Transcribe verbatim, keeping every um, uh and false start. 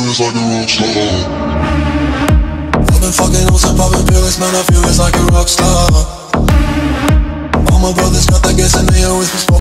feelings like a rock star. I've been fucking hoes and popping pills, man, I feel it's like a rock star. All my brothers got that gas and they always been smoking.